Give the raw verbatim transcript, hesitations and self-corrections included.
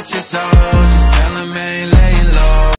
with your soul. Just tell him I ain't